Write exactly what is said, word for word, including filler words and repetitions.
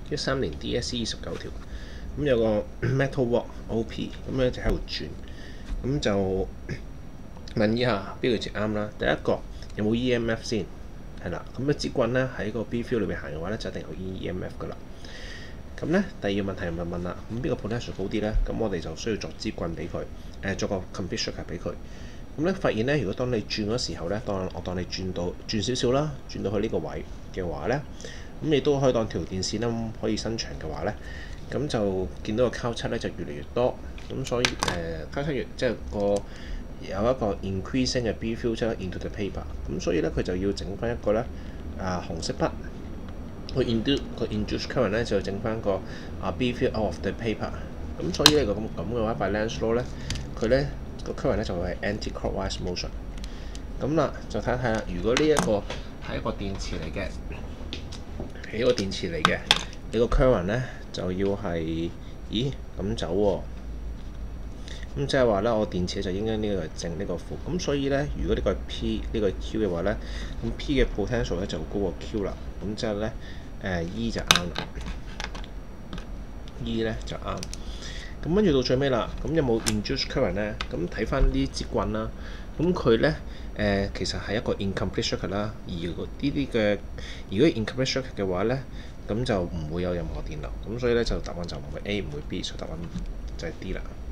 一三年 D S C 二十九條，咁有個 metal walk O P， 咁咧就喺度轉，咁就問以下邊個字啱啦？第一個有冇 E M F 先？係啦，咁一支棍咧喺個 B field 裏邊行嘅話咧，就一定有 E M F 噶啦。咁咧第二個問題就問啦，咁邊個 potential 高啲咧？咁我哋就需要作支棍俾佢，誒作個 complete circuit 俾佢。咁咧發現咧，如果當你轉嗰時候咧，當我當你轉到轉少少啦，轉到去呢個位嘅話咧，咁你都可以當條電線啦，可以伸長嘅話咧，咁就見到個交叉咧就越嚟越多。咁所以誒交叉越即係個有一個 increasing 嘅 B filter into the paper。咁所以咧佢就要整翻一個咧啊紅色筆。佢 induce 個 induce current 咧就整翻個啊 B field out of the paper， 咁所以呢個咁咁嘅話 by Lenz law 咧，佢咧個 current 咧就會係 anti-clockwise motion。咁啦，就睇一睇啦。如果呢一個係一個電池嚟嘅，係一個電池嚟嘅，你個 current 咧就要係咦咁走喎、啊。咁即係話咧，我電池就應該呢個係正，呢個負。咁所以咧，如果呢個係 P 呢個係 Q 嘅話咧，咁 P 嘅 potential 咧就高過 Q 啦。咁之後咧，誒 E 就啱啦 ，E 咧就啱。咁跟住到最尾啦，咁有冇 induced current 咧？咁睇翻呢支棍啦，咁佢咧誒其實係一個 incomplete circuit 啦。而呢啲嘅如果 incomplete circuit 嘅話咧，咁就唔會有任何電流。咁所以咧就答案就唔會 A 唔會 B，所以答案就係 D 啦。